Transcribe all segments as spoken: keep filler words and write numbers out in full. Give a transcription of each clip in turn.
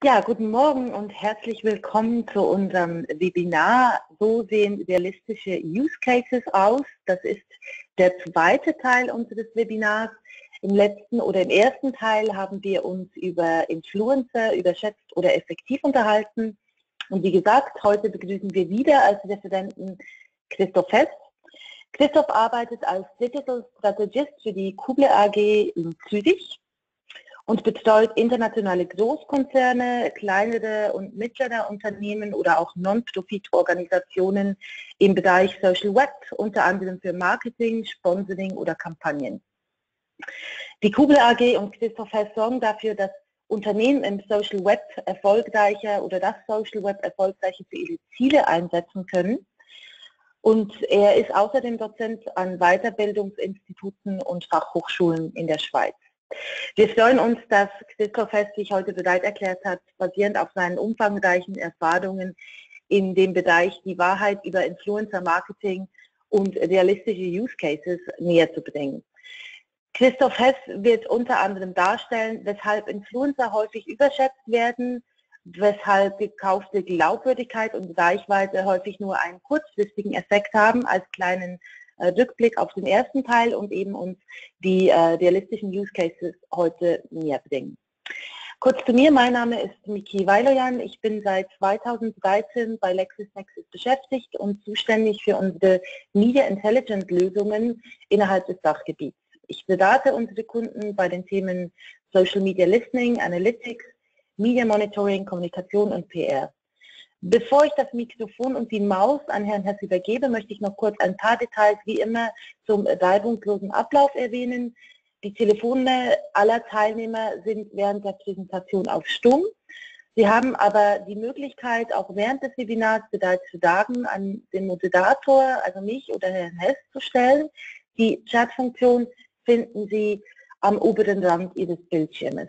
Ja, guten Morgen und herzlich willkommen zu unserem Webinar So sehen realistische Use Cases aus. Das ist der zweite Teil unseres Webinars. Im letzten oder im ersten Teil haben wir uns über Influencer, überschätzt oder effektiv unterhalten. Und wie gesagt, heute begrüßen wir wieder als Referenten Christoph Hess. Christoph arbeitet als Digital Strategist für die Kuble A G in Zürich und betreut internationale Großkonzerne, kleinere und mittlere Unternehmen oder auch Non-Profit-Organisationen im Bereich Social Web, unter anderem für Marketing, Sponsoring oder Kampagnen. Die Kuble A G und Christoph Hess sorgen dafür, dass Unternehmen im Social Web erfolgreicher oder das Social Web erfolgreicher für ihre Ziele einsetzen können. Und er ist außerdem Dozent an Weiterbildungsinstituten und Fachhochschulen in der Schweiz. Wir freuen uns, dass Christoph Hess sich heute bereit erklärt hat, basierend auf seinen umfangreichen Erfahrungen in dem Bereich die Wahrheit über Influencer-Marketing und realistische Use Cases näher zu bringen. Christoph Hess wird unter anderem darstellen, weshalb Influencer häufig überschätzt werden, weshalb gekaufte Glaubwürdigkeit und Reichweite häufig nur einen kurzfristigen Effekt haben als kleinen Rückblick auf den ersten Teil und eben uns die äh, realistischen Use Cases heute näher bringen. Kurz zu mir, mein Name ist Miki Weiloyan, ich bin seit zweitausenddreizehn bei LexisNexis beschäftigt und zuständig für unsere Media Intelligence Lösungen innerhalb des Dachgebiets. Ich berate unsere Kunden bei den Themen Social Media Listening, Analytics, Media Monitoring, Kommunikation und P R. Bevor ich das Mikrofon und die Maus an Herrn Hess übergebe, möchte ich noch kurz ein paar Details wie immer zum reibungslosen Ablauf erwähnen. Die Telefone aller Teilnehmer sind während der Präsentation auf Stumm. Sie haben aber die Möglichkeit, auch während des Webinars bereits Fragen an den Moderator, also mich oder Herrn Hess, zu stellen. Die Chatfunktion finden Sie am oberen Rand Ihres Bildschirmes.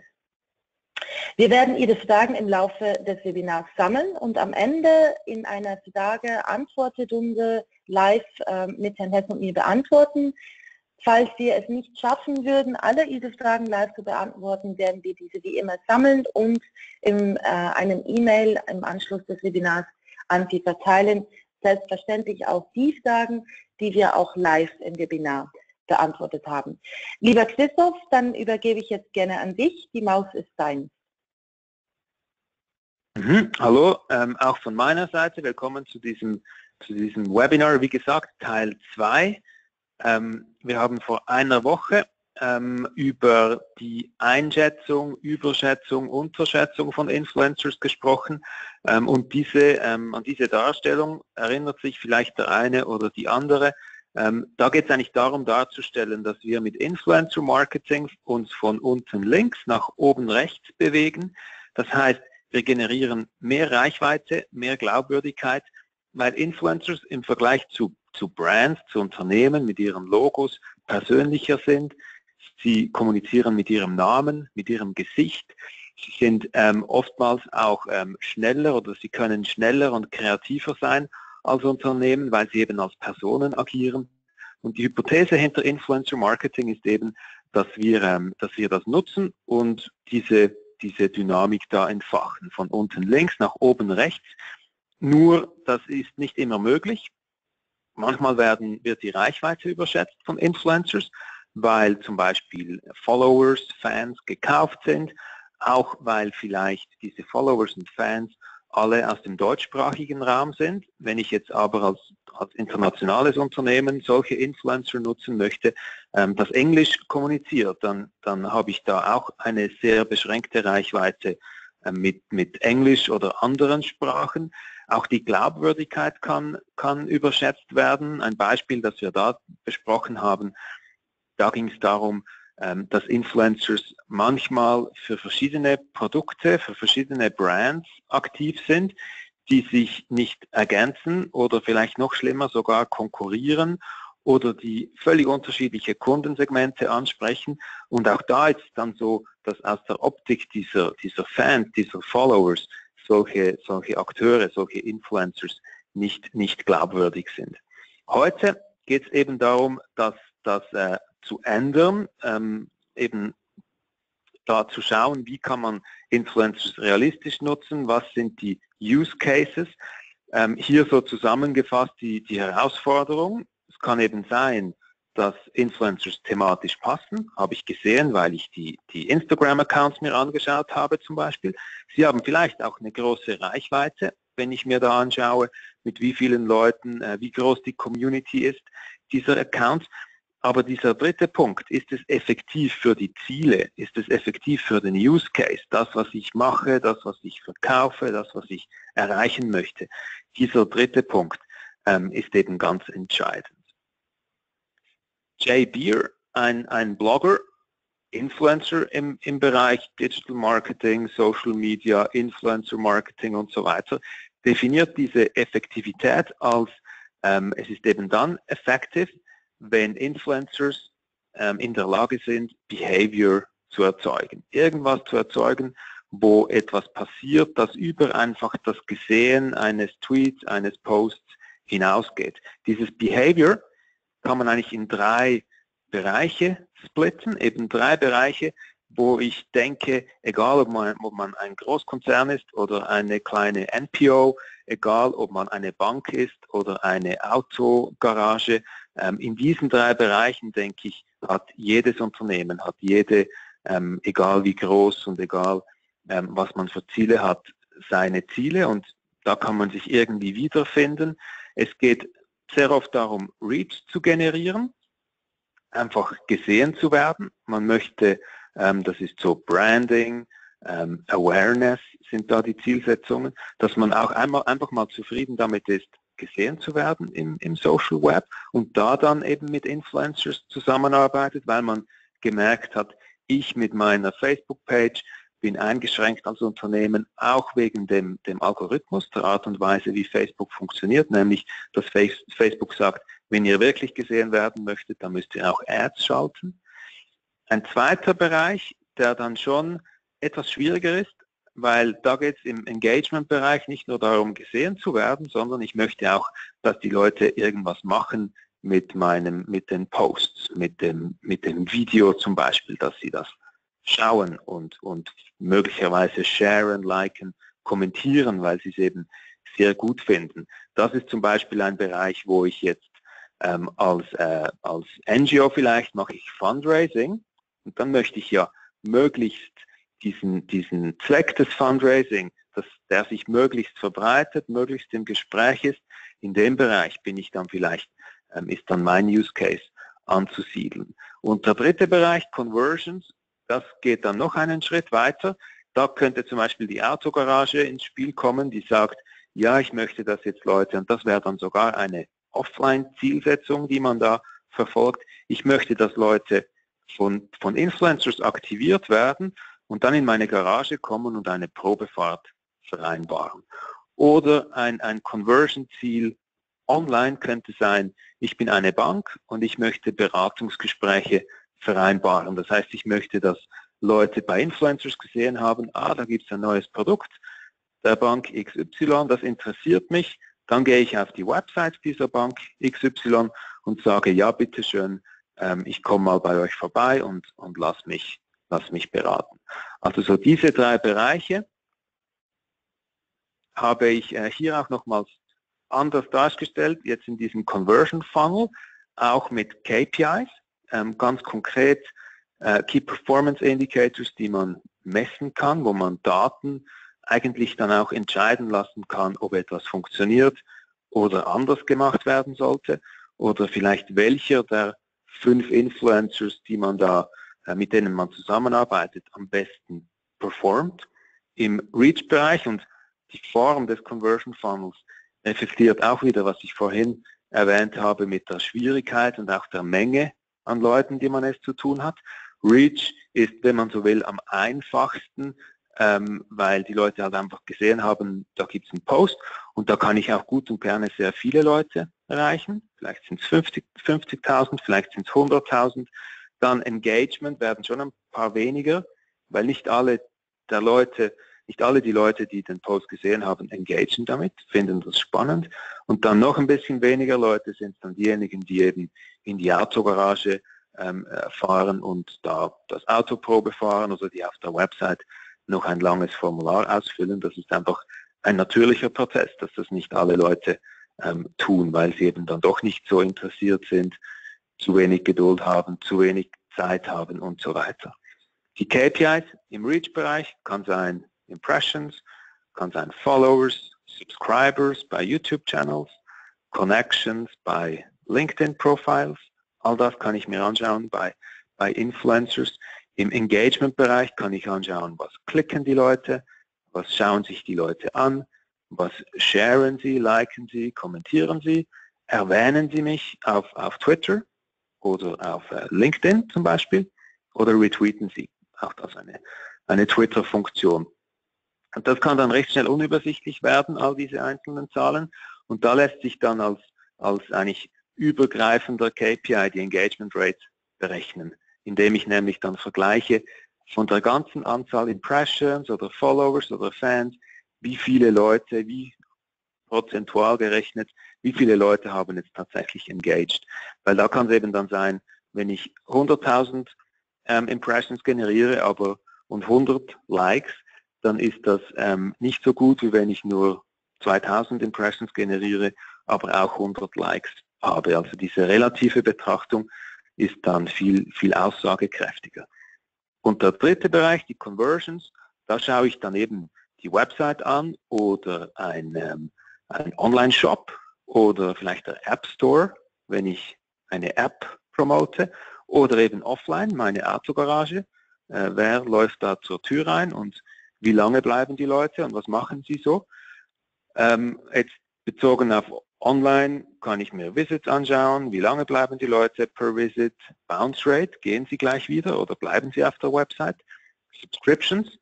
Wir werden Ihre Fragen im Laufe des Webinars sammeln und am Ende in einer Frage-Antwort-Runde live äh, mit Herrn Hess und mir beantworten. Falls wir es nicht schaffen würden, alle Ihre Fragen live zu beantworten, werden wir diese wie immer sammeln und in äh, einem E-Mail im Anschluss des Webinars an Sie verteilen. Selbstverständlich auch die Fragen, die wir auch live im Webinar beantwortet haben. Lieber Christoph, dann übergebe ich jetzt gerne an dich. Die Maus ist dein. Mhm. Hallo, ähm, auch von meiner Seite, willkommen zu diesem, zu diesem Webinar, wie gesagt, Teil zwei. Ähm, wir haben vor einer Woche ähm, über die Einschätzung, Überschätzung, Unterschätzung von Influencers gesprochen ähm, und diese, ähm, an diese Darstellung erinnert sich vielleicht der eine oder die andere. Ähm, da geht es eigentlich darum darzustellen, dass wir mit Influencer Marketing uns von unten links nach oben rechts bewegen. Das heißt, wir generieren mehr Reichweite, mehr Glaubwürdigkeit, weil Influencers im Vergleich zu, zu Brands, zu Unternehmen mit ihren Logos persönlicher sind. Sie kommunizieren mit ihrem Namen, mit ihrem Gesicht. Sie sind ähm, oftmals auch ähm, schneller oder sie können schneller und kreativer sein als Unternehmen, weil sie eben als Personen agieren. Und die Hypothese hinter Influencer Marketing ist eben, dass wir, ähm, dass wir das nutzen und diese diese Dynamik da entfachen, von unten links nach oben rechts. Nur, das ist nicht immer möglich. Manchmal werden, wird die Reichweite überschätzt von Influencers, weil zum Beispiel Followers, Fans gekauft sind, auch weil vielleicht diese Followers und Fans alle aus dem deutschsprachigen Raum sind. Wenn ich jetzt aber als, als internationales Unternehmen solche Influencer nutzen möchte, ähm, das Englisch kommuniziert, dann, dann habe ich da auch eine sehr beschränkte Reichweite äh, mit, mit Englisch oder anderen Sprachen. Auch die Glaubwürdigkeit kann, kann überschätzt werden. Ein Beispiel, das wir da besprochen haben, da ging es darum, dass Influencers manchmal für verschiedene Produkte, für verschiedene Brands aktiv sind, die sich nicht ergänzen oder vielleicht noch schlimmer sogar konkurrieren oder die völlig unterschiedliche Kundensegmente ansprechen. Und auch da ist es dann so, dass aus der Optik dieser, dieser Fans, dieser Followers, solche, solche Akteure, solche Influencers nicht, nicht glaubwürdig sind. Heute geht es eben darum, dass das äh, zu ändern, ähm, eben da zu schauen, wie kann man Influencers realistisch nutzen, was sind die Use Cases. Ähm, hier so zusammengefasst die, die Herausforderung. Es kann eben sein, dass Influencers thematisch passen, habe ich gesehen, weil ich die, die Instagram-Accounts mir angeschaut habe zum Beispiel. Sie haben vielleicht auch eine große Reichweite, wenn ich mir da anschaue, mit wie vielen Leuten, äh, wie groß die Community ist dieser Accounts. Aber dieser dritte Punkt, ist es effektiv für die Ziele, ist es effektiv für den Use Case, das, was ich mache, das, was ich verkaufe, das, was ich erreichen möchte. Dieser dritte Punkt ähm, ist eben ganz entscheidend. Jay Beer, ein, ein Blogger, Influencer im, im Bereich Digital Marketing, Social Media, Influencer Marketing und so weiter, definiert diese Effektivität als, ähm, es ist eben dann effective, wenn Influencers ähm, in der Lage sind, Behavior zu erzeugen. Irgendwas zu erzeugen, wo etwas passiert, das über einfach das Gesehen eines Tweets, eines Posts hinausgeht. Dieses Behavior kann man eigentlich in drei Bereiche splitten, eben drei Bereiche, wo ich denke, egal ob man, ob man ein Großkonzern ist oder eine kleine N P O, egal ob man eine Bank ist oder eine Autogarage, ähm, in diesen drei Bereichen, denke ich, hat jedes Unternehmen, hat jede, ähm, egal wie groß und egal ähm, was man für Ziele hat, seine Ziele, und da kann man sich irgendwie wiederfinden. Es geht sehr oft darum, Reach zu generieren, einfach gesehen zu werden. Man möchte, ähm, das ist so Branding, ähm, Awareness sind da die Zielsetzungen, dass man auch einmal einfach mal zufrieden damit ist, gesehen zu werden im, im Social Web und da dann eben mit Influencers zusammenarbeitet, weil man gemerkt hat, ich mit meiner Facebook-Page bin eingeschränkt als Unternehmen, auch wegen dem, dem Algorithmus, der Art und Weise, wie Facebook funktioniert, nämlich, dass Facebook sagt, wenn ihr wirklich gesehen werden möchtet, dann müsst ihr auch Ads schalten. Ein zweiter Bereich, der dann schon etwas schwieriger ist, weil da geht es im Engagement-Bereich nicht nur darum, gesehen zu werden, sondern ich möchte auch, dass die Leute irgendwas machen mit meinem, mit den Posts, mit dem, mit dem Video zum Beispiel, dass sie das schauen und, und möglicherweise sharen, liken, kommentieren, weil sie es eben sehr gut finden. Das ist zum Beispiel ein Bereich, wo ich jetzt ähm, als, äh, als N G O vielleicht mache ich Fundraising und dann möchte ich ja möglichst diesen, diesen Zweck des Fundraising, dass der sich möglichst verbreitet, möglichst im Gespräch ist. In dem Bereich bin ich dann vielleicht, ähm, ist dann mein Use Case anzusiedeln. Und der dritte Bereich, Conversions, das geht dann noch einen Schritt weiter. Da könnte zum Beispiel die Autogarage ins Spiel kommen, die sagt, ja, ich möchte, dass jetzt Leute, und das wäre dann sogar eine Offline-Zielsetzung, die man da verfolgt, ich möchte, dass Leute von, von Influencers aktiviert werden und dann in meine Garage kommen und eine Probefahrt vereinbaren. Oder ein, ein Conversion-Ziel online könnte sein, ich bin eine Bank und ich möchte Beratungsgespräche vereinbaren. Das heißt, ich möchte, dass Leute bei Influencers gesehen haben, ah, da gibt es ein neues Produkt der Bank X Y, das interessiert mich. Dann gehe ich auf die Website dieser Bank X Y und sage, ja, bitteschön, ähm, ich komme mal bei euch vorbei und, und lass mich, lass mich beraten. Also so diese drei Bereiche habe ich äh, hier auch nochmals anders dargestellt, jetzt in diesem Conversion Funnel, auch mit K P Is, ähm, ganz konkret äh, Key Performance Indicators, die man messen kann, wo man Daten eigentlich dann auch entscheiden lassen kann, ob etwas funktioniert oder anders gemacht werden sollte oder vielleicht welcher der fünf Influencers, die man da, äh, mit denen man zusammenarbeitet, am besten performt im Reach-Bereich. Und die Form des Conversion Funnels reflektiert auch wieder, was ich vorhin erwähnt habe mit der Schwierigkeit und auch der Menge an Leuten, die man es zu tun hat. Reach ist, wenn man so will, am einfachsten, ähm, weil die Leute halt einfach gesehen haben, da gibt es einen Post und da kann ich auch gut und gerne sehr viele Leute erreichen. Vielleicht sind es fünfzigtausend, vielleicht sind es hunderttausend. Dann Engagement werden schon ein paar weniger, weil nicht alle der Leute, nicht alle die Leute, die den Post gesehen haben, engagieren damit, finden das spannend. Und dann noch ein bisschen weniger Leute sind dann diejenigen, die eben in die Autogarage ähm, fahren und da das Autoprobe fahren oder die auf der Website noch ein langes Formular ausfüllen. Das ist einfach ein natürlicher Prozess, dass das nicht alle Leute ähm, tun, weil sie eben dann doch nicht so interessiert sind, zu wenig Geduld haben, zu wenig Zeit haben und so weiter. Die K P Is im Reach-Bereich kann sein Impressions, kann sein Followers, Subscribers bei YouTube-Channels, Connections bei LinkedIn-Profiles. All das kann ich mir anschauen bei, bei Influencers. Im Engagement-Bereich kann ich anschauen, was klicken die Leute, was schauen sich die Leute an, was sharen sie, liken sie, kommentieren sie, erwähnen sie mich auf, auf Twitter oder auf äh, LinkedIn zum Beispiel oder retweeten sie. Auch das eine, eine Twitter-Funktion. Und das kann dann recht schnell unübersichtlich werden, all diese einzelnen Zahlen. Und da lässt sich dann als, als eigentlich übergreifender K P I die Engagement Rate berechnen, indem ich nämlich dann vergleiche von der ganzen Anzahl Impressions oder Followers oder Fans, wie viele Leute, wie prozentual gerechnet, wie viele Leute haben jetzt tatsächlich engaged. Weil da kann es eben dann sein, wenn ich hunderttausend ähm, Impressions generiere aber und hundert Likes, dann ist das ähm, nicht so gut, wie wenn ich nur zweitausend Impressions generiere, aber auch hundert Likes habe. Also diese relative Betrachtung ist dann viel, viel aussagekräftiger. Und der dritte Bereich, die Conversions, da schaue ich dann eben die Website an oder ein, ähm, ein Online-Shop oder vielleicht der App Store, wenn ich eine App promote, oder eben offline, meine Autogarage. Äh, wer läuft da zur Tür rein und wie lange bleiben die Leute und was machen sie so? Ähm, jetzt bezogen auf online kann ich mir Visits anschauen, wie lange bleiben die Leute per Visit, Bounce Rate, gehen sie gleich wieder oder bleiben sie auf der Website, Subscriptions,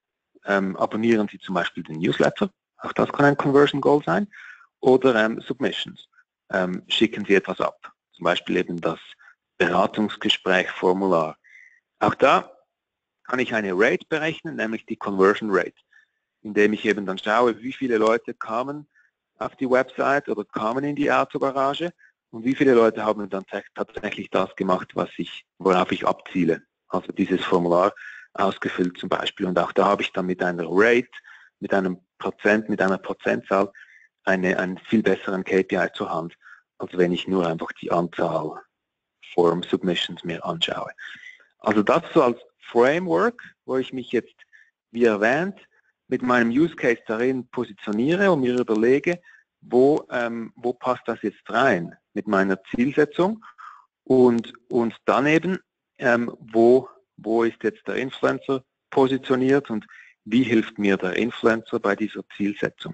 ähm, abonnieren sie zum Beispiel den Newsletter, auch das kann ein Conversion Goal sein, oder ähm, Submissions, ähm, schicken sie etwas ab, zum Beispiel eben das Beratungsgespräch-Formular. Auch da kann ich eine Rate berechnen, nämlich die Conversion Rate, indem ich eben dann schaue, wie viele Leute kamen auf die Website oder kamen in die Autogarage und wie viele Leute haben dann tatsächlich das gemacht, was ich, worauf ich abziele. Also dieses Formular ausgefüllt zum Beispiel. Und auch da habe ich dann mit einer Rate, mit einem Prozent, mit einer Prozentzahl eine, einen viel besseren K P I zur Hand, als wenn ich nur einfach die Anzahl Form Submissions mir anschaue. Also das so als Framework, wo ich mich jetzt, wie erwähnt, mit meinem Use Case darin positioniere und mir überlege, wo, ähm, wo passt das jetzt rein mit meiner Zielsetzung und, und daneben, ähm, wo, wo ist jetzt der Influencer positioniert und wie hilft mir der Influencer bei dieser Zielsetzung.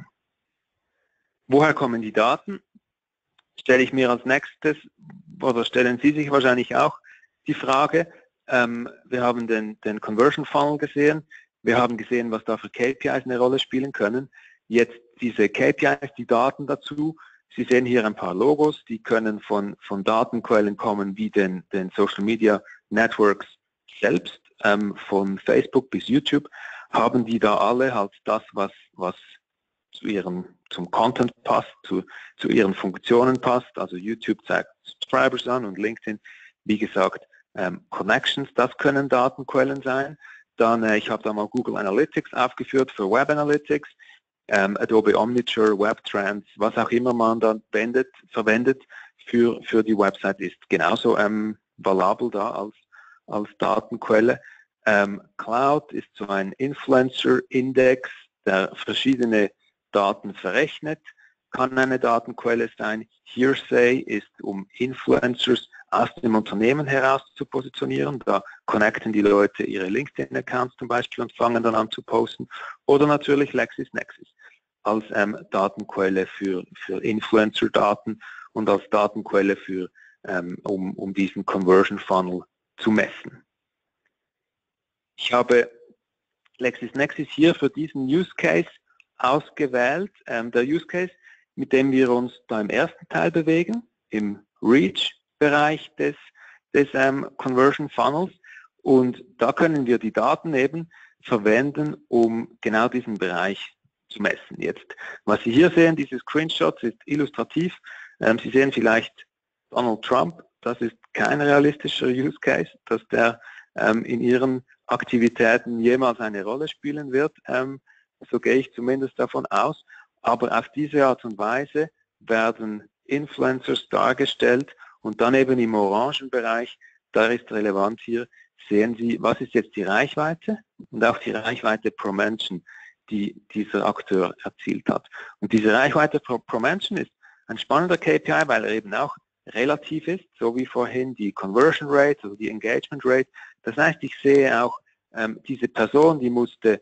Woher kommen die Daten? Stelle ich mir als nächstes, oder stellen Sie sich wahrscheinlich auch die Frage, ähm, wir haben den, den Conversion Funnel gesehen, wir haben gesehen, was da für K P Is eine Rolle spielen können. Jetzt diese K P Is, die Daten dazu. Sie sehen hier ein paar Logos, die können von, von Datenquellen kommen, wie den, den Social Media Networks selbst, ähm, von Facebook bis YouTube, haben die da alle halt das, was, was zu ihrem, zum Content passt, zu, zu ihren Funktionen passt. Also YouTube zeigt Subscribers an und LinkedIn, wie gesagt, ähm, Connections, das können Datenquellen sein. Dann, äh, ich habe da mal Google Analytics aufgeführt für Web Analytics, ähm, Adobe Omniture, WebTrends, was auch immer man dann wendet, verwendet für, für die Website, ist genauso ähm, valabel da als, als Datenquelle. Ähm, Cloud ist so ein Influencer-Index, der verschiedene Daten verrechnet, kann eine Datenquelle sein. Hearsay ist, um Influencers aus dem Unternehmen heraus zu positionieren. Da connecten die Leute ihre LinkedIn-Accounts zum Beispiel und fangen dann an zu posten. Oder natürlich LexisNexis als ähm, Datenquelle für, für Influencer-Daten und als Datenquelle für, ähm, um, um diesen Conversion Funnel zu messen. Ich habe LexisNexis hier für diesen Use Case ausgewählt. Ähm, der Use Case, mit dem wir uns da im ersten Teil bewegen, im Reach-Bereich des, des ähm, Conversion Funnels. Und da können wir die Daten eben verwenden, um genau diesen Bereich zu messen. Jetzt, was Sie hier sehen, diese Screenshots ist illustrativ. Ähm, Sie sehen vielleicht Donald Trump, das ist kein realistischer Use Case, dass der ähm, in Ihren Aktivitäten jemals eine Rolle spielen wird. Ähm, so gehe ich zumindest davon aus. Aber auf diese Art und Weise werden Influencers dargestellt und dann eben im orangen Bereich, da ist relevant hier, sehen Sie, was ist jetzt die Reichweite und auch die Reichweite pro Menschen, die dieser Akteur erzielt hat. Und diese Reichweite pro, pro Menschen ist ein spannender K P I, weil er eben auch relativ ist, so wie vorhin die Conversion Rate, also die Engagement Rate. Das heißt, ich sehe auch, ähm, diese Person, die musste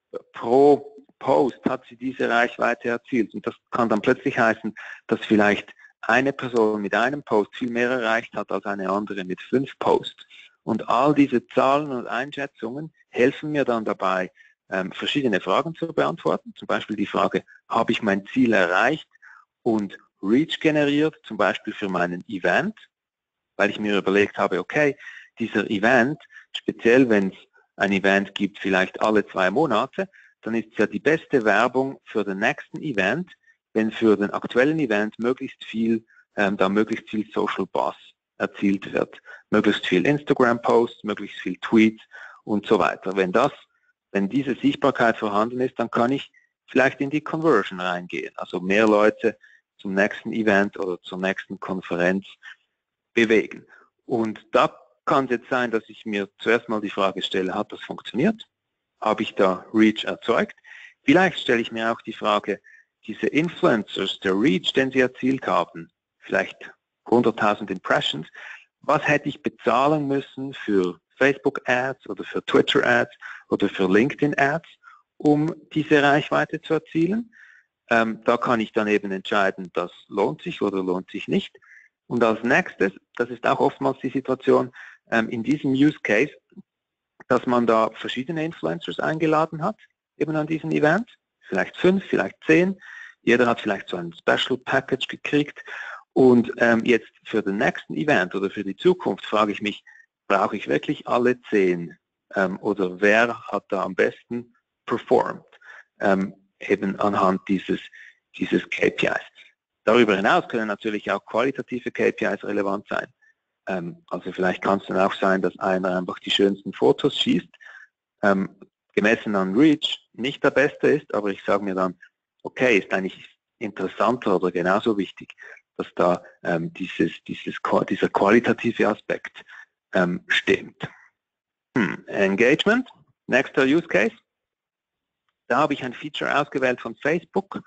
pro Post, hat sie diese Reichweite erzielt. Und das kann dann plötzlich heißen, dass vielleicht eine Person mit einem Post viel mehr erreicht hat als eine andere mit fünf Posts. Und all diese Zahlen und Einschätzungen helfen mir dann dabei, ähm, verschiedene Fragen zu beantworten. Zum Beispiel die Frage, habe ich mein Ziel erreicht und Reach generiert, zum Beispiel für meinen Event, weil ich mir überlegt habe, okay, dieser Event, speziell wenn es ein Event gibt, vielleicht alle zwei Monate, dann ist es ja die beste Werbung für den nächsten Event, wenn für den aktuellen Event möglichst viel, ähm, da möglichst viel Social Buzz erzielt wird. Möglichst viel Instagram-Posts, möglichst viel Tweets und so weiter. Wenn das, wenn diese Sichtbarkeit vorhanden ist, dann kann ich vielleicht in die Conversion reingehen, also mehr Leute zum nächsten Event oder zur nächsten Konferenz bewegen. Und da kann es jetzt sein, dass ich mir zuerst mal die Frage stelle, hat das funktioniert? Habe ich da Reach erzeugt? Vielleicht stelle ich mir auch die Frage, diese Influencers, der Reach, den sie erzielt haben, vielleicht hunderttausend Impressions, was hätte ich bezahlen müssen für Facebook-Ads oder für Twitter-Ads oder für LinkedIn-Ads, um diese Reichweite zu erzielen? Ähm, da kann ich dann eben entscheiden, das lohnt sich oder lohnt sich nicht. Und als nächstes, das ist auch oftmals die Situation ähm, in diesem Use Case, dass man da verschiedene Influencers eingeladen hat, eben an diesen Event, vielleicht fünf, vielleicht zehn. Jeder hat vielleicht so ein Special Package gekriegt. Und ähm, jetzt für den nächsten Event oder für die Zukunft frage ich mich, brauche ich wirklich alle zehn? Ähm, oder wer hat da am besten performt? Ähm, eben anhand dieses, dieses K P Is. Darüber hinaus können natürlich auch qualitative K P Is relevant sein. Ähm, also vielleicht kann es dann auch sein, dass einer einfach die schönsten Fotos schießt, ähm, gemessen an Reach nicht der beste ist, aber ich sage mir dann, okay, ist eigentlich interessanter oder genauso wichtig, dass da ähm, dieses, dieses, dieser qualitative Aspekt ähm, stimmt. Hm. Engagement, nächster Use Case. Da habe ich ein Feature ausgewählt von Facebook.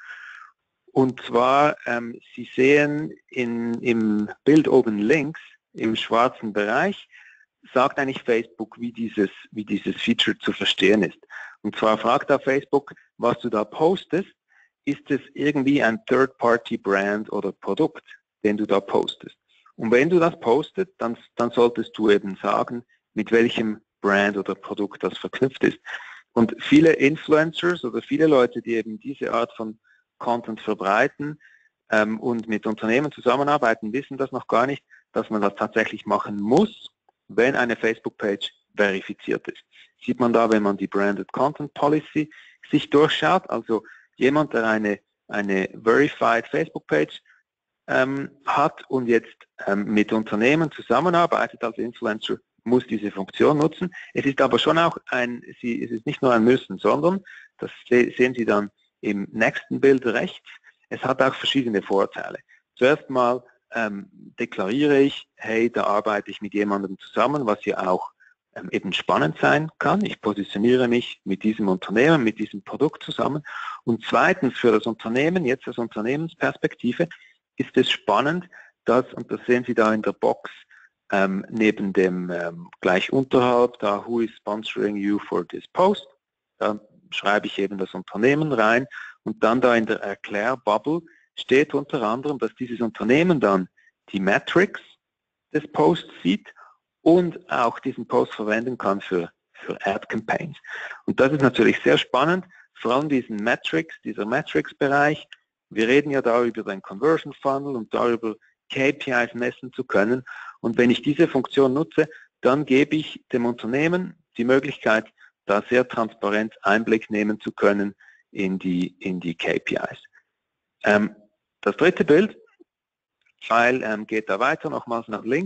Und zwar, ähm, Sie sehen in, im Bild oben links, im schwarzen Bereich, sagt eigentlich Facebook, wie dieses, wie dieses Feature zu verstehen ist. Und zwar fragt da Facebook, was du da postest, ist es irgendwie ein Third-Party-Brand oder Produkt, den du da postest. Und wenn du das postest, dann, dann solltest du eben sagen, mit welchem Brand oder Produkt das verknüpft ist. Und viele Influencers oder viele Leute, die eben diese Art von Content verbreiten ähm, und mit Unternehmen zusammenarbeiten, wissen das noch gar nicht, dass man das tatsächlich machen muss, wenn eine Facebook-Page verifiziert ist. Sieht man da, wenn man die Branded Content Policy sich durchschaut, also jemand, der eine, eine Verified Facebook-Page ähm, hat und jetzt ähm, mit Unternehmen zusammenarbeitet als Influencer, muss diese Funktion nutzen. Es ist aber schon auch ein, sie, es ist nicht nur ein Müssen, sondern, das sehen Sie dann im nächsten Bild rechts, es hat auch verschiedene Vorteile. Zuerst mal ähm, deklariere ich, hey, da arbeite ich mit jemandem zusammen, was ja auch ähm, eben spannend sein kann. Ich positioniere mich mit diesem Unternehmen, mit diesem Produkt zusammen. Und zweitens für das Unternehmen, jetzt aus Unternehmensperspektive, ist es spannend, dass, und das sehen Sie da in der Box, ähm, neben dem ähm, gleich unterhalb, da Who is sponsoring you for this post, da schreibe ich eben das Unternehmen rein und dann da in der Erklärbubble steht unter anderem, dass dieses Unternehmen dann die Metrics des Posts sieht und auch diesen Post verwenden kann für, für Ad-Campaigns. Und das ist natürlich sehr spannend, vor allem diesen Metrics, dieser Metrics-Bereich. Wir reden ja da über den Conversion Funnel und darüber, K P Is messen zu können. Und wenn ich diese Funktion nutze, dann gebe ich dem Unternehmen die Möglichkeit, da sehr transparent Einblick nehmen zu können in die, in die K P Is. Ähm, das dritte Bild, Pfeil ähm, geht da weiter, nochmals nach links.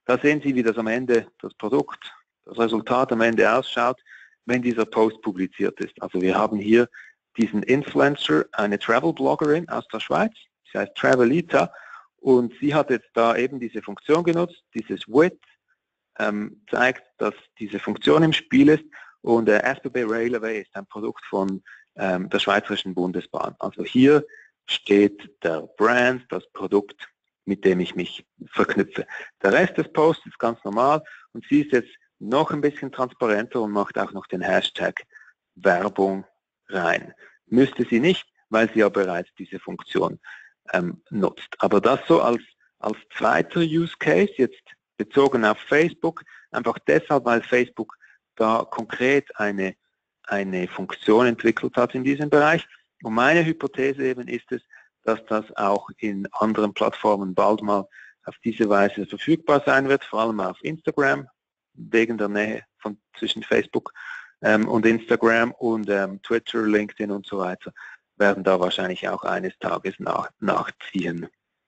Da sehen Sie, wie das am Ende, das Produkt, das Resultat am Ende ausschaut, wenn dieser Post publiziert ist. Also wir haben hier diesen Influencer, eine Travel-Bloggerin aus der Schweiz, sie heißt Travelita, und sie hat jetzt da eben diese Funktion genutzt, dieses With, ähm, zeigt, dass diese Funktion im Spiel ist, und äh, S B B Railway ist ein Produkt von ähm, der Schweizerischen Bundesbahn. Also hier steht der Brand, das Produkt, mit dem ich mich verknüpfe. Der Rest des Posts ist ganz normal, und sie ist jetzt noch ein bisschen transparenter und macht auch noch den Hashtag Werbung rein. Müsste sie nicht, weil sie ja bereits diese Funktion ähm, nutzt. Aber das so als, als zweiter Use Case, jetzt bezogen auf Facebook, einfach deshalb, weil Facebook da konkret eine, eine Funktion entwickelt hat in diesem Bereich. Und meine Hypothese eben ist es, dass das auch in anderen Plattformen bald mal auf diese Weise verfügbar sein wird, vor allem auf Instagram, wegen der Nähe von, zwischen Facebook ähm, und Instagram, und ähm, Twitter, LinkedIn und so weiter werden da wahrscheinlich auch eines Tages nach, nachziehen.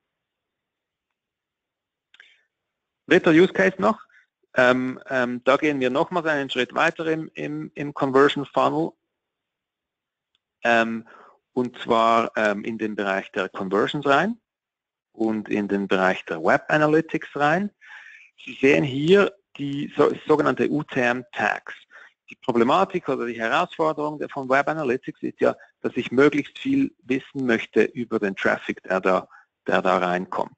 Dritter Use Case noch, ähm, ähm, da gehen wir nochmals einen Schritt weiter im, im, im Conversion Funnel, ähm, und zwar ähm, in den Bereich der Conversions rein und in den Bereich der Web Analytics rein. Sie sehen hier die so, sogenannte U T M-Tags. Die Problematik oder die Herausforderung von Web Analytics ist ja, dass ich möglichst viel wissen möchte über den Traffic, der da, der da reinkommt.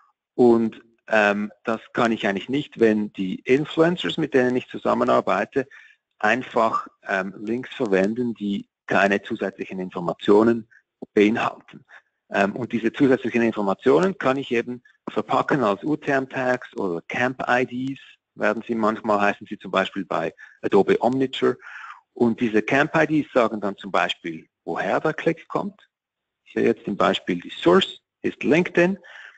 Und ähm, das kann ich eigentlich nicht, wenn die Influencers, mit denen ich zusammenarbeite, einfach ähm, Links verwenden, die keine zusätzlichen Informationen beinhalten. Ähm, und diese zusätzlichen Informationen kann ich eben verpacken als U T M-Tags oder Camp-I Ds, werden sie manchmal, heißen sie zum Beispiel bei Adobe Omniture. Und diese Camp-I Ds sagen dann zum Beispiel, woher der Klick kommt. Hier jetzt im Beispiel die Source ist LinkedIn.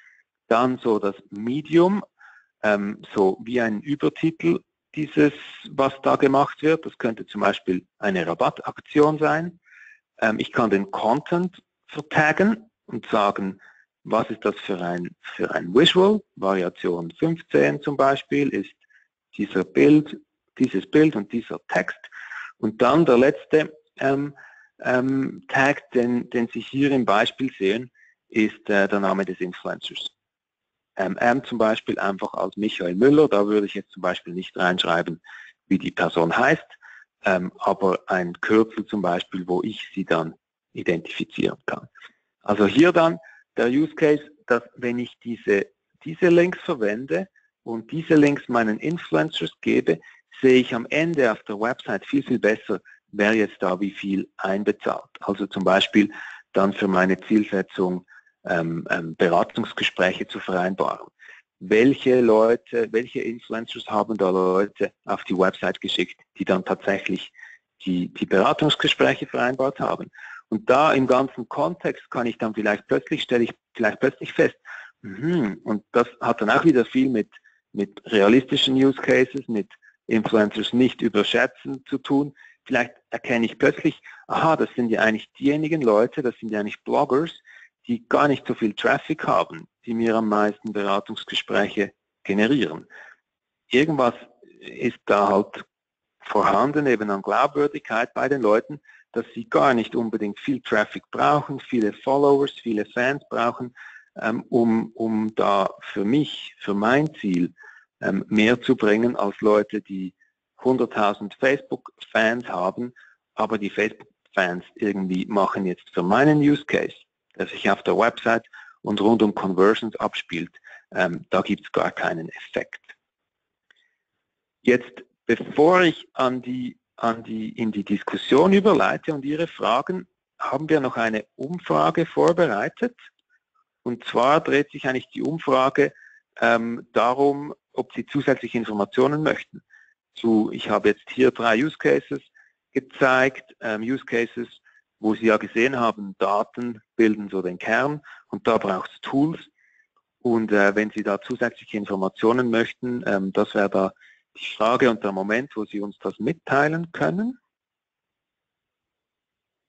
Dann so das Medium, ähm, so wie ein Übertitel dieses, was da gemacht wird. Das könnte zum Beispiel eine Rabattaktion sein. Ähm, ich kann den Content vertaggen und sagen, was ist das für ein, für ein Visual. Variation fünfzehn zum Beispiel ist dieser Bild, dieses Bild und dieser Text. Und dann der letzte ähm, ähm, Tag, den, den Sie hier im Beispiel sehen, ist äh, der Name des Influencers. Ähm, M zum Beispiel einfach als Michael Müller, da würde ich jetzt zum Beispiel nicht reinschreiben, wie die Person heißt, ähm, aber ein Kürzel zum Beispiel, wo ich sie dann identifizieren kann. Also hier dann der Use Case, dass wenn ich diese, diese Links verwende und diese Links meinen Influencers gebe, sehe ich am Ende auf der Website viel, viel besser, wer jetzt da wie viel einbezahlt. Also zum Beispiel dann für meine Zielsetzung ähm, ähm, Beratungsgespräche zu vereinbaren. Welche Leute, welche Influencers haben da Leute auf die Website geschickt, die dann tatsächlich die, die Beratungsgespräche vereinbart haben? Und da im ganzen Kontext kann ich dann vielleicht plötzlich, stelle ich vielleicht plötzlich fest, mh, und das hat dann auch wieder viel mit, mit realistischen Use Cases, mit Influencers nicht überschätzen zu tun. Vielleicht erkenne ich plötzlich, aha, das sind ja eigentlich diejenigen Leute, das sind ja eigentlich Bloggers, die gar nicht so viel Traffic haben, die mir am meisten Beratungsgespräche generieren. Irgendwas ist da halt vorhanden, eben an Glaubwürdigkeit bei den Leuten, dass sie gar nicht unbedingt viel Traffic brauchen, viele Followers, viele Fans brauchen, ähm, um, um da für mich, für mein Ziel, ähm, mehr zu bringen als Leute, die hunderttausend Facebook-Fans haben, aber die Facebook-Fans irgendwie machen jetzt für meinen Use Case, der sich auf der Website und rund um Conversions abspielt, ähm, da gibt es gar keinen Effekt. Jetzt, bevor ich an die, an die, in die Diskussion überleite und Ihre Fragen, haben wir noch eine Umfrage vorbereitet. Und zwar dreht sich eigentlich die Umfrage ähm, darum, ob Sie zusätzliche Informationen möchten. Zu, ich habe jetzt hier drei Use Cases gezeigt, ähm, Use Cases, wo Sie ja gesehen haben, Daten bilden so den Kern und da braucht es Tools. Und äh, wenn Sie da zusätzliche Informationen möchten, ähm, das wäre da die Frage und der Moment, wo Sie uns das mitteilen können.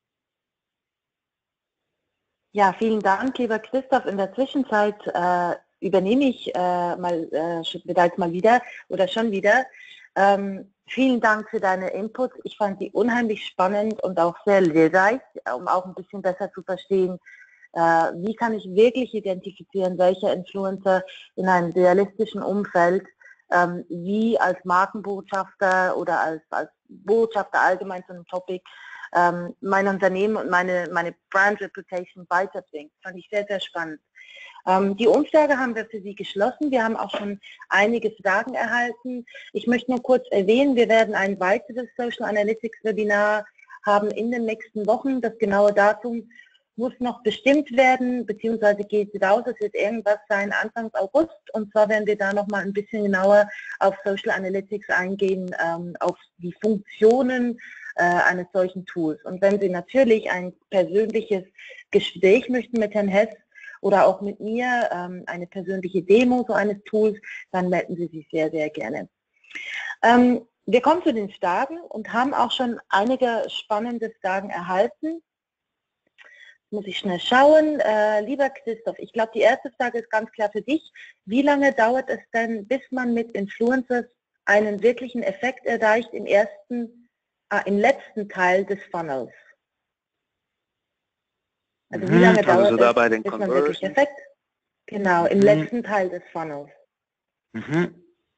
Ja, vielen Dank, lieber Christoph. In der Zwischenzeit äh, übernehme ich äh, mal äh, bereits mal wieder oder schon wieder. Ähm, vielen Dank für deine Inputs. Ich fand die unheimlich spannend und auch sehr lehrreich, um auch ein bisschen besser zu verstehen, äh, wie kann ich wirklich identifizieren, welche Influencer in einem realistischen Umfeld ähm, wie als Markenbotschafter oder als, als Botschafter allgemein zu einem Topic ähm, mein Unternehmen und meine, meine Brand Reputation weiterbringt. Das fand ich sehr, sehr spannend. Ähm, die Umfrage haben wir für Sie geschlossen. Wir haben auch schon einige Fragen erhalten. Ich möchte nur kurz erwähnen, wir werden ein weiteres Social Analytics Webinar haben in den nächsten Wochen. Das genaue Datum muss noch bestimmt werden, beziehungsweise geht raus, es wird irgendwas sein Anfang August, und zwar werden wir da nochmal ein bisschen genauer auf Social Analytics eingehen, ähm, auf die Funktionen äh, eines solchen Tools. Und wenn Sie natürlich ein persönliches Gespräch möchten mit Herrn Hess oder auch mit mir, ähm, eine persönliche Demo so eines Tools, dann melden Sie sich sehr, sehr gerne. Ähm, wir kommen zu den Fragen und haben auch schon einige spannende Fragen erhalten. Muss ich schnell schauen. Äh, lieber Christoph, ich glaube, die erste Frage ist ganz klar für dich. Wie lange dauert es denn, bis man mit Influencers einen wirklichen Effekt erreicht im ersten, äh, im letzten Teil des Funnels? Also wie lange Mhm, also dauert so da es, bei den bis man wirklich Conversions. Effekt? Genau, im Mhm. letzten Teil des Funnels. Mhm.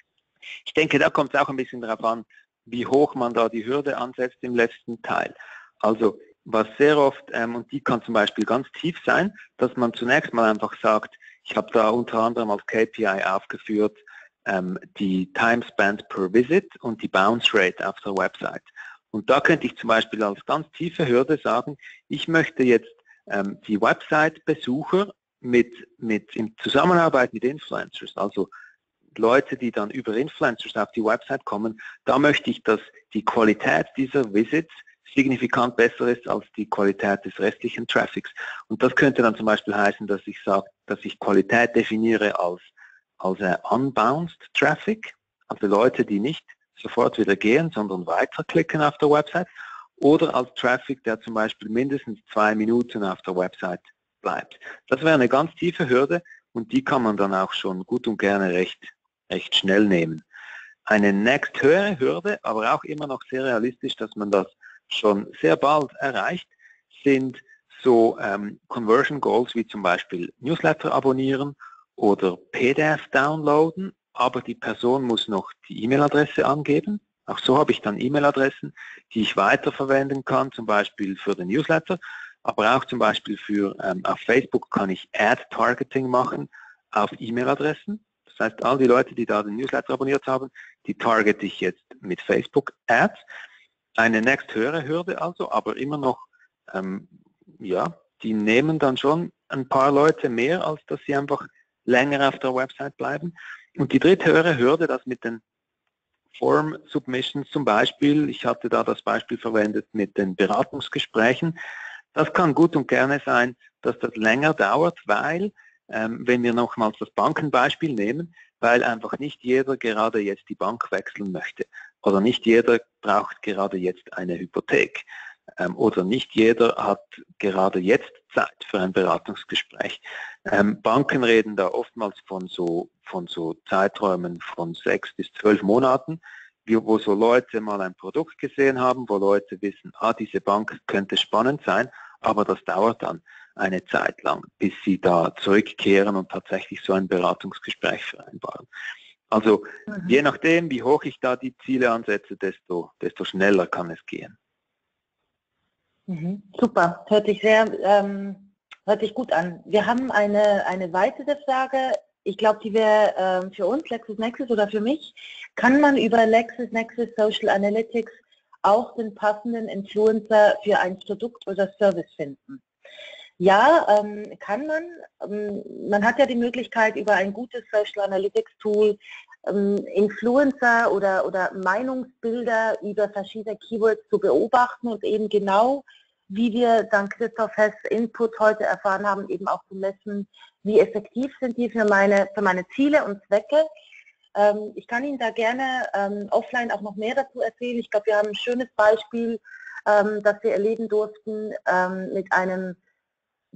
Ich denke, da kommt es auch ein bisschen darauf an, wie hoch man da die Hürde ansetzt im letzten Teil. Also was sehr oft, ähm, und die kann zum Beispiel ganz tief sein, dass man zunächst mal einfach sagt, ich habe da unter anderem als K P I aufgeführt, ähm, die Time Spent per Visit und die Bounce Rate auf der Website. Und da könnte ich zum Beispiel als ganz tiefe Hürde sagen, ich möchte jetzt ähm, die Website-Besucher mit, mit, in Zusammenarbeit mit Influencers, also Leute, die dann über Influencers auf die Website kommen, da möchte ich, dass die Qualität dieser Visits signifikant besser ist als die Qualität des restlichen Traffics. Und das könnte dann zum Beispiel heißen, dass ich sage, dass ich Qualität definiere als, als äh, unbounced Traffic, also Leute, die nicht sofort wieder gehen, sondern weiterklicken auf der Website, oder als Traffic, der zum Beispiel mindestens zwei Minuten auf der Website bleibt. Das wäre eine ganz tiefe Hürde und die kann man dann auch schon gut und gerne recht recht schnell nehmen. Eine nächst höhere Hürde, aber auch immer noch sehr realistisch, dass man das schon sehr bald erreicht, sind so ähm, Conversion Goals wie zum Beispiel Newsletter abonnieren oder P D F downloaden, aber die Person muss noch die E-Mail-Adresse angeben. Auch so habe ich dann E-Mail-Adressen, die ich weiterverwenden kann, zum Beispiel für den Newsletter, aber auch zum Beispiel für ähm, auf Facebook kann ich Ad-Targeting machen auf E-Mail-Adressen. Das heißt, all die Leute, die da den Newsletter abonniert haben, die targete ich jetzt mit Facebook-Ads. Eine nächst höhere Hürde also, aber immer noch, ähm, ja, die nehmen dann schon ein paar Leute mehr, als dass sie einfach länger auf der Website bleiben. Und die dritte höhere Hürde, das mit den Form-Submissions zum Beispiel, ich hatte da das Beispiel verwendet mit den Beratungsgesprächen, das kann gut und gerne sein, dass das länger dauert, weil Ähm, wenn wir nochmals das Bankenbeispiel nehmen, weil einfach nicht jeder gerade jetzt die Bank wechseln möchte oder nicht jeder braucht gerade jetzt eine Hypothek ähm, oder nicht jeder hat gerade jetzt Zeit für ein Beratungsgespräch. Ähm, Banken reden da oftmals von so, von so Zeiträumen von sechs bis zwölf Monaten, wo so Leute mal ein Produkt gesehen haben, wo Leute wissen, ah, diese Bank könnte spannend sein, aber das dauert dann eine Zeit lang, bis sie da zurückkehren und tatsächlich so ein Beratungsgespräch vereinbaren. Also mhm. je nachdem, wie hoch ich da die Ziele ansetze, desto, desto schneller kann es gehen. Mhm. Super, hört sich sehr, ähm, hört sich gut an. Wir haben eine, eine weitere Frage, ich glaube, die wäre ähm, für uns, LexisNexis oder für mich. Kann man über LexisNexis Social Analytics auch den passenden Influencer für ein Produkt oder Service finden? Ja, ähm, kann man. Ähm, man hat ja die Möglichkeit, über ein gutes Social Analytics Tool ähm, Influencer oder, oder Meinungsbilder über verschiedene Keywords zu beobachten und eben genau, wie wir dank Christoph Hess Input heute erfahren haben, eben auch zu messen, wie effektiv sind die für meine, für meine Ziele und Zwecke. Ähm, ich kann Ihnen da gerne ähm, offline auch noch mehr dazu erzählen. Ich glaube, wir haben ein schönes Beispiel, ähm, das wir erleben durften ähm, mit einem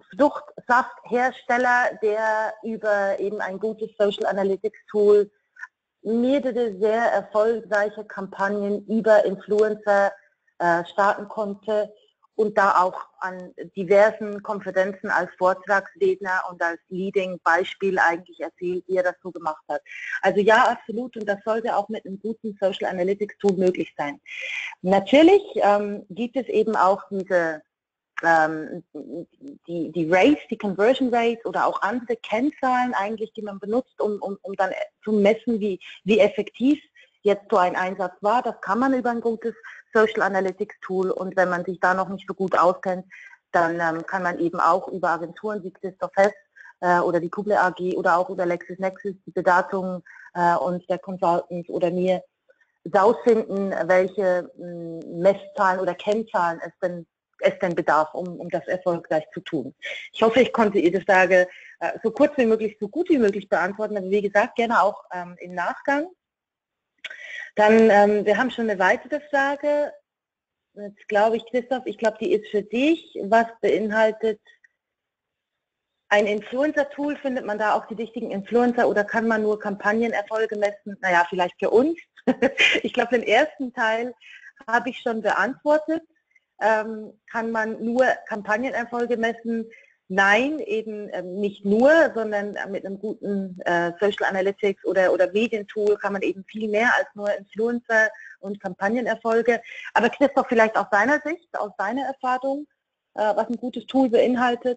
Fruchtsafthersteller, der über eben ein gutes Social Analytics Tool mehrere sehr erfolgreiche Kampagnen über Influencer äh, starten konnte und da auch an diversen Konferenzen als Vortragsredner und als Leading-Beispiel eigentlich erzählt, wie er das so gemacht hat. Also ja, absolut, und das sollte auch mit einem guten Social Analytics Tool möglich sein. Natürlich ähm, gibt es eben auch diese ähm, die, die Rates, die Conversion Rates oder auch andere Kennzahlen eigentlich, die man benutzt, um, um, um dann zu messen, wie, wie effektiv jetzt so ein Einsatz war. Das kann man über ein gutes Social Analytics Tool, und wenn man sich da noch nicht so gut auskennt, dann ähm, kann man eben auch über Agenturen wie Christoph Hess äh, oder die Kuble A G oder auch über LexisNexis die Bedatungen äh, und der Consultants oder mir rausfinden, welche mh, Messzahlen oder Kennzahlen es denn, es denn bedarf, um, um das erfolgreich zu tun. Ich hoffe, ich konnte Ihre Frage äh, so kurz wie möglich, so gut wie möglich beantworten, aber wie gesagt, gerne auch ähm, im Nachgang. Dann, ähm, wir haben schon eine weitere Frage. Jetzt glaube ich, Christoph, ich glaube, die ist für dich. Was beinhaltet ein Influencer-Tool? Findet man da auch die richtigen Influencer oder kann man nur Kampagnenerfolge messen? Naja, vielleicht für uns. Ich glaube, den ersten Teil habe ich schon beantwortet. Ähm, kann man nur Kampagnenerfolge messen? Nein, eben ähm, nicht nur, sondern mit einem guten äh, Social Analytics oder, oder Medientool kann man eben viel mehr als nur Influencer und Kampagnenerfolge. Aber Christoph, vielleicht aus deiner Sicht, aus deiner Erfahrung, äh, was ein gutes Tool beinhaltet?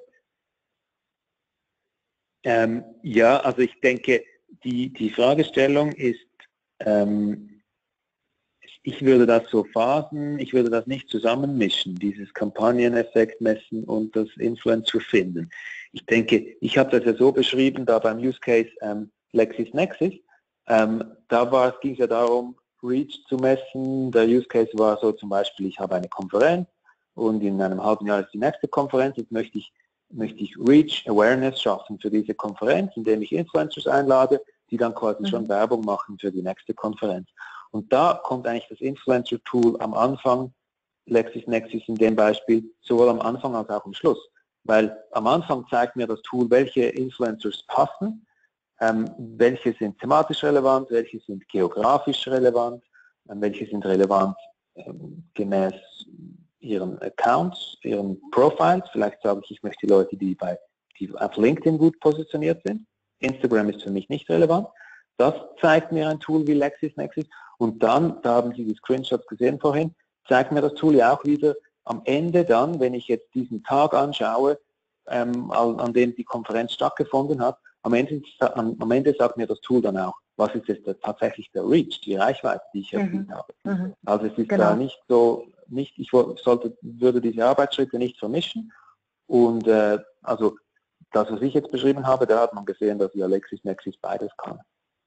Ähm, ja, also ich denke, die, die Fragestellung ist, ähm, ich würde das so phasen, ich würde das nicht zusammenmischen, dieses Kampagneneffekt messen und das Influencer finden. Ich denke, ich habe das ja so beschrieben, da beim Use Case ähm, LexisNexis, ähm, da ging es ja darum, Reach zu messen. Der Use Case war so zum Beispiel, ich habe eine Konferenz und in einem halben Jahr ist die nächste Konferenz, jetzt möchte ich, möchte ich Reach, Awareness schaffen für diese Konferenz, indem ich Influencers einlade, die dann quasi mhm. schon Werbung machen für die nächste Konferenz. Und da kommt eigentlich das Influencer-Tool am Anfang, LexisNexis in dem Beispiel, sowohl am Anfang als auch am Schluss. Weil am Anfang zeigt mir das Tool, welche Influencers passen, ähm, welche sind thematisch relevant, welche sind geografisch relevant, ähm, welche sind relevant ähm, gemäß ihren Accounts, ihren Profiles. Vielleicht sage ich, ich möchte die Leute, die, bei, die auf LinkedIn gut positioniert sind. Instagram ist für mich nicht relevant. Das zeigt mir ein Tool wie LexisNexis. Und dann, da haben Sie die Screenshots gesehen vorhin, zeigt mir das Tool ja auch wieder am Ende dann, wenn ich jetzt diesen Tag anschaue, ähm, an, an dem die Konferenz stattgefunden hat, am Ende, am, am Ende sagt mir das Tool dann auch, was ist jetzt der, tatsächlich der Reach, die Reichweite, die ich erzielt mhm. habe. Mhm. Also es ist genau. da nicht so, nicht, ich sollte, würde diese Arbeitsschritte nicht vermischen. Und äh, also das, was ich jetzt beschrieben habe, da hat man gesehen, dass ja LexisNexis beides kann.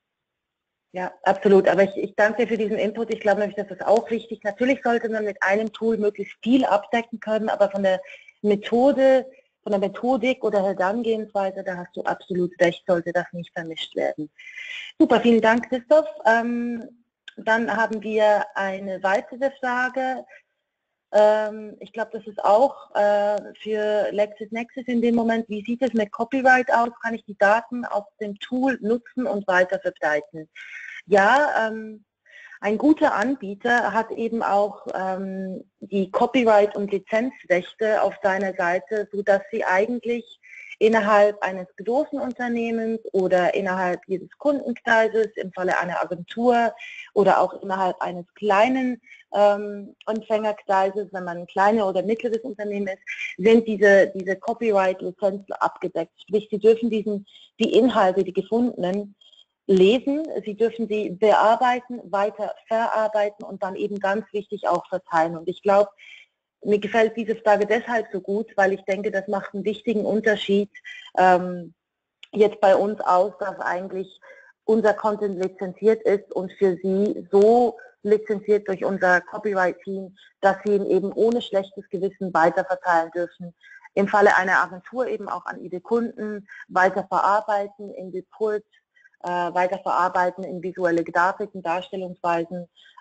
Ja, absolut. Aber ich, ich danke dir für diesen Input. Ich glaube nämlich, das ist auch wichtig. Natürlich sollte man mit einem Tool möglichst viel abdecken können, aber von der Methode, von der Methodik oder Herangehensweise, da hast du absolut recht, sollte das nicht vermischt werden. Super, vielen Dank, Christoph. Ähm, dann haben wir eine weitere Frage. Ähm, ich glaube, das ist auch äh, für LexisNexis in dem Moment. Wie sieht es mit Copyright aus? Kann ich die Daten aus dem Tool nutzen und weiter verbreiten? Ja, ähm, ein guter Anbieter hat eben auch ähm, die Copyright- und Lizenzrechte auf seiner Seite, sodass sie eigentlich innerhalb eines großen Unternehmens oder innerhalb jedes Kundenkreises, im Falle einer Agentur oder auch innerhalb eines kleinen ähm, Empfängerkreises, wenn man ein kleines oder mittleres Unternehmen ist, sind diese, diese Copyright-Lizenzen abgedeckt. Sprich, sie dürfen diesen, die Inhalte, die gefundenen, lesen, sie dürfen sie bearbeiten, weiter verarbeiten und dann eben ganz wichtig auch verteilen. Und ich glaube, mir gefällt diese Frage deshalb so gut, weil ich denke, das macht einen wichtigen Unterschied ähm, jetzt bei uns aus, dass eigentlich unser Content lizenziert ist und für Sie so lizenziert durch unser Copyright-Team, dass Sie ihn eben ohne schlechtes Gewissen weiterverteilen dürfen. Im Falle einer Agentur eben auch an Ihre Kunden weiterverarbeiten, in Reports, äh, weiterverarbeiten, in visuelle Grafiken, Darstellungsweisen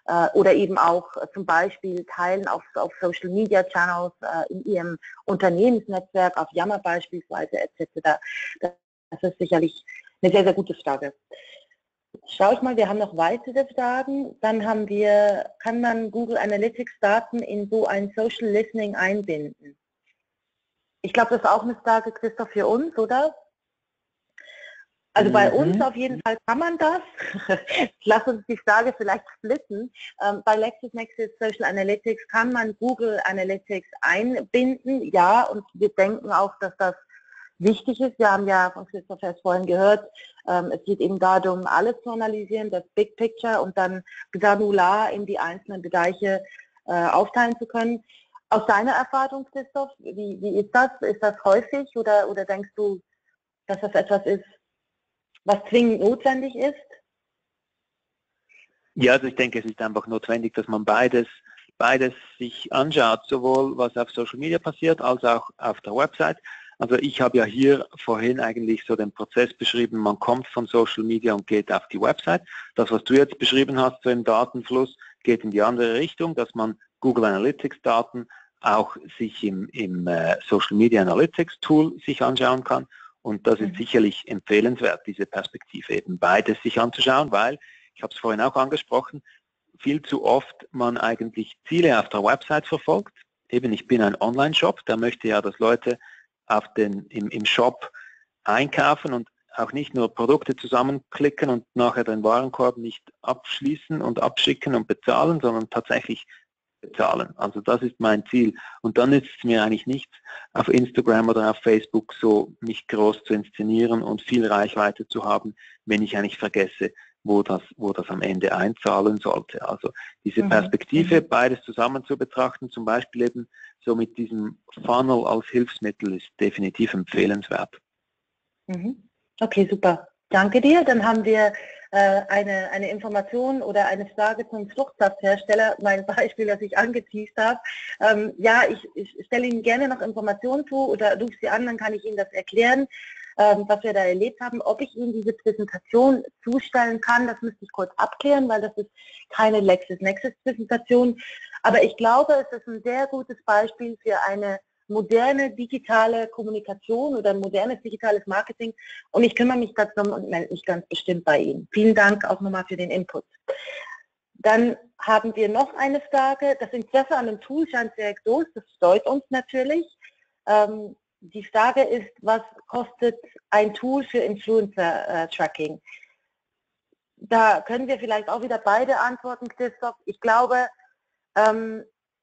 äh, oder eben auch äh, zum Beispiel teilen auf, auf Social Media Channels äh, in ihrem Unternehmensnetzwerk, auf Yammer beispielsweise et cetera. Das ist sicherlich eine sehr, sehr gute Frage. Schau ich mal, wir haben noch weitere Fragen. Dann haben wir, kann man Google Analytics Daten in so ein Social Listening einbinden? Ich glaube, das ist auch eine Frage, Christoph, für uns, oder? Also bei Mhm. uns auf jeden Fall kann man das. Lass uns die Frage vielleicht splitten. Ähm, bei LexisNexis Social Analytics kann man Google Analytics einbinden, ja, und wir denken auch, dass das wichtig ist. Wir haben ja von Christoph erst vorhin gehört, ähm, es geht eben darum, alles zu analysieren, das Big Picture und dann granular in die einzelnen Bereiche äh, aufteilen zu können. Aus deiner Erfahrung, Christoph, wie, wie ist das? Ist das häufig oder, oder denkst du, dass das etwas ist, was zwingend notwendig ist? Ja, also ich denke, es ist einfach notwendig, dass man beides, beides sich anschaut, sowohl was auf Social Media passiert, als auch auf der Website. Also ich habe ja hier vorhin eigentlich so den Prozess beschrieben, man kommt von Social Media und geht auf die Website. Das, was du jetzt beschrieben hast, so im Datenfluss, geht in die andere Richtung, dass man Google Analytics Daten auch sich im, im äh, Social Media Analytics Tool sich anschauen kann. Und das ist Mhm. sicherlich empfehlenswert, diese Perspektive eben beides sich anzuschauen, weil, ich habe es vorhin auch angesprochen, viel zu oft man eigentlich Ziele auf der Website verfolgt. Eben, ich bin ein Online-Shop, der möchte ja, dass Leute auf den, im, im Shop einkaufen und auch nicht nur Produkte zusammenklicken und nachher den Warenkorb nicht abschließen und abschicken und bezahlen, sondern tatsächlich bezahlen. Also das ist mein Ziel. Und dann nützt es mir eigentlich nichts, auf Instagram oder auf Facebook so mich groß zu inszenieren und viel Reichweite zu haben, wenn ich eigentlich vergesse, wo das, wo das am Ende einzahlen sollte. Also diese Mhm. Perspektive, Mhm. beides zusammen zu betrachten, zum Beispiel eben so mit diesem Funnel als Hilfsmittel, ist definitiv empfehlenswert. Mhm. Okay, super. Danke dir. Dann haben wir äh, eine, eine Information oder eine Frage zum Fruchtsafthersteller, mein Beispiel, das ich angeteased habe. Ähm, ja, ich, ich stelle Ihnen gerne noch Informationen zu oder rufe Sie an, dann kann ich Ihnen das erklären, ähm, was wir da erlebt haben. Ob ich Ihnen diese Präsentation zustellen kann, das müsste ich kurz abklären, weil das ist keine LexisNexis-Präsentation. Aber ich glaube, es ist ein sehr gutes Beispiel für eine moderne digitale Kommunikation oder ein modernes digitales Marketing und ich kümmere mich darum und melde mich ganz bestimmt bei Ihnen. Vielen Dank auch nochmal für den Input. Dann haben wir noch eine Frage. Das Interesse an dem Tool scheint sehr groß, das freut uns natürlich. Ähm, die Frage ist, was kostet ein Tool für Influencer-Tracking? Da können wir vielleicht auch wieder beide antworten, Christoph. Ich glaube, ähm,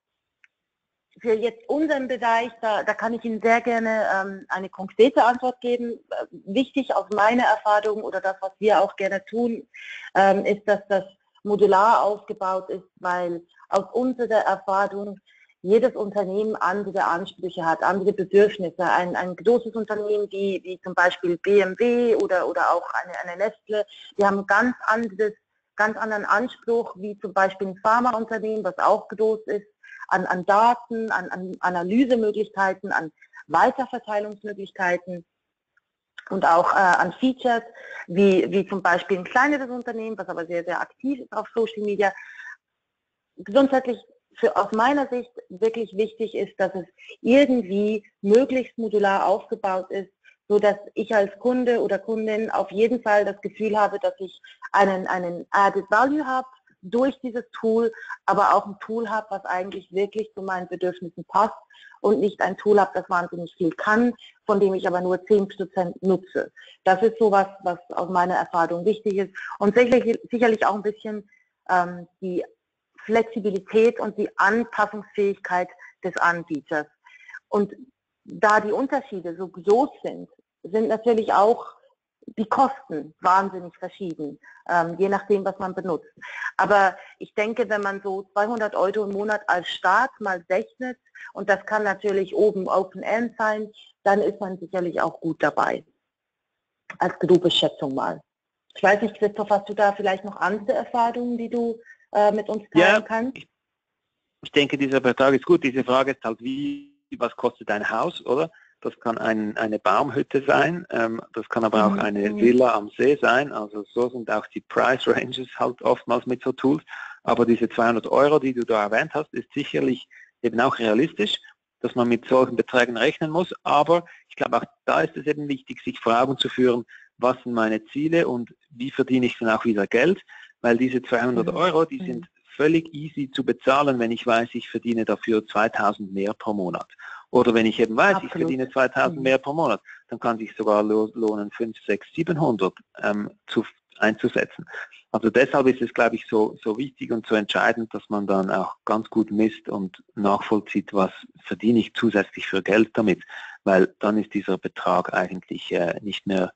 für jetzt unseren Bereich, da, da kann ich Ihnen sehr gerne ähm, eine konkrete Antwort geben. Wichtig aus meiner Erfahrung oder das, was wir auch gerne tun, ähm, ist, dass das modular aufgebaut ist, weil aus unserer Erfahrung jedes Unternehmen andere Ansprüche hat, andere Bedürfnisse. Ein, ein großes Unternehmen wie, wie zum Beispiel B M W oder, oder auch eine, eine Nestle, die haben ganz anderes, ganz anderen Anspruch wie zum Beispiel ein Pharmaunternehmen, was auch groß ist. An, an Daten, an, an Analysemöglichkeiten, an Weiterverteilungsmöglichkeiten und auch äh, an Features, wie, wie zum Beispiel ein kleineres Unternehmen, was aber sehr, sehr aktiv ist auf Social Media. Gesundheitlich für, aus meiner Sicht wirklich wichtig ist, dass es irgendwie möglichst modular aufgebaut ist, so dass ich als Kunde oder Kundin auf jeden Fall das Gefühl habe, dass ich einen, einen Added Value habe durch dieses Tool, aber auch ein Tool habe, was eigentlich wirklich zu meinen Bedürfnissen passt und nicht ein Tool habe, das wahnsinnig viel kann, von dem ich aber nur zehn Prozent nutze. Das ist sowas, was aus meiner Erfahrung wichtig ist und sicherlich, sicherlich auch ein bisschen ähm, die Flexibilität und die Anpassungsfähigkeit des Anbieters. Und da die Unterschiede so groß sind, sind natürlich auch die Kosten wahnsinnig verschieden, ähm, je nachdem, was man benutzt. Aber ich denke, wenn man so zweihundert Euro im Monat als Start mal rechnet, und das kann natürlich oben Open End sein, dann ist man sicherlich auch gut dabei. Als grobe Schätzung mal. Ich weiß nicht, Christoph, hast du da vielleicht noch andere Erfahrungen, die du äh, mit uns teilen Ja, kannst? ich denke, dieser Vertrag ist gut. Diese Frage ist halt, wie, was kostet ein Haus, oder? das kann ein, eine Baumhütte sein, ähm, das kann aber auch Mhm. eine Villa am See sein, also so sind auch die Price Ranges halt oftmals mit so Tools, aber diese zweihundert Euro, die du da erwähnt hast, ist sicherlich eben auch realistisch, dass man mit solchen Beträgen rechnen muss, aber ich glaube auch da ist es eben wichtig, sich vor Augen zu führen, was sind meine Ziele und wie verdiene ich dann auch wieder Geld, weil diese zweihundert Euro, die sind völlig easy zu bezahlen, wenn ich weiß, ich verdiene dafür zweitausend mehr pro Monat. Oder wenn ich eben weiß, Absolut. ich verdiene zweitausend mehr pro Monat, dann kann sich sogar lohnen, fünf, sechs, siebenhundert ähm, zu, einzusetzen. Also deshalb ist es, glaube ich, so, so wichtig und so entscheidend, dass man dann auch ganz gut misst und nachvollzieht, was verdiene ich zusätzlich für Geld damit, weil dann ist dieser Betrag eigentlich äh, nicht mehr,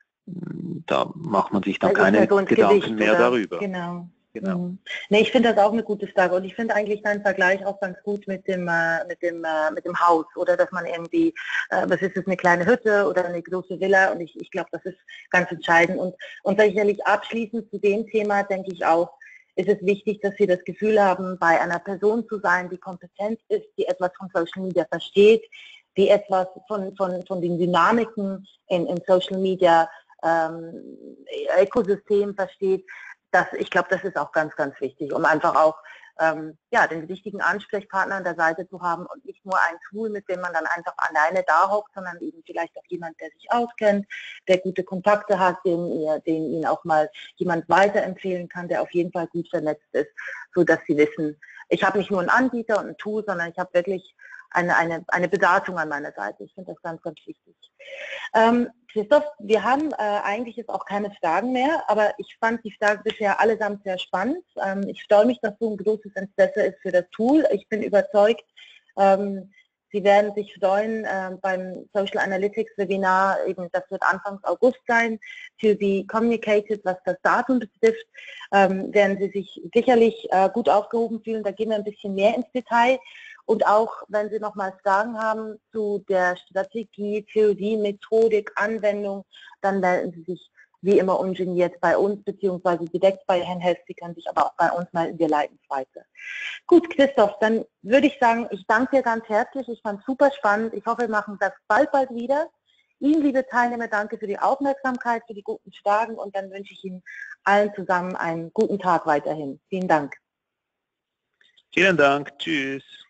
da macht man sich dann keine so Gedanken Gewicht, mehr oder? darüber. Genau. Genau. Mhm. Nee, ich finde das auch eine gute Frage und ich finde eigentlich deinen Vergleich auch ganz gut mit dem äh, mit dem äh, mit dem Haus oder dass man irgendwie, äh, was ist es, eine kleine Hütte oder eine große Villa und ich, ich glaube, das ist ganz entscheidend und und sicherlich abschließend zu dem Thema denke ich auch, ist es wichtig, dass wir das Gefühl haben, bei einer Person zu sein, die kompetent ist, die etwas von Social Media versteht, die etwas von von von den Dynamiken in, in Social Media ähm, Ökosystem versteht. Das, ich glaube, das ist auch ganz, ganz wichtig, um einfach auch ähm, ja, den richtigen Ansprechpartner an der Seite zu haben und nicht nur ein Tool, mit dem man dann einfach alleine da hockt, sondern eben vielleicht auch jemand, der sich auskennt, der gute Kontakte hat, den, ihr, den ihn auch mal jemand weiterempfehlen kann, der auf jeden Fall gut vernetzt ist, sodass sie wissen, ich habe nicht nur einen Anbieter und ein Tool, sondern ich habe wirklich eine, eine, eine Beratung an meiner Seite. Ich finde das ganz, ganz wichtig. Ähm, Christoph, wir haben äh, eigentlich jetzt auch keine Fragen mehr, aber ich fand die Fragen bisher allesamt sehr spannend. Ähm, ich freue mich, dass so ein großes Interesse ist für das Tool. Ich bin überzeugt, ähm, Sie werden sich freuen äh, beim Social Analytics Webinar, eben das wird Anfang August sein, to be communicated, was das Datum betrifft, ähm, werden Sie sich sicherlich äh, gut aufgehoben fühlen. Da gehen wir ein bisschen mehr ins Detail. Und auch, wenn Sie nochmal Fragen haben zu der Strategie, Theorie, Methodik, Anwendung, dann melden Sie sich wie immer ungeniert bei uns, beziehungsweise direkt bei Herrn Hess. Sie können sich aber auch bei uns melden, wir leiten es weiter. Gut, Christoph, dann würde ich sagen, ich danke dir ganz herzlich. Ich fand es super spannend. Ich hoffe, wir machen das bald, bald wieder. Ihnen, liebe Teilnehmer, danke für die Aufmerksamkeit, für die guten Fragen und dann wünsche ich Ihnen allen zusammen einen guten Tag weiterhin. Vielen Dank. Vielen Dank. Tschüss.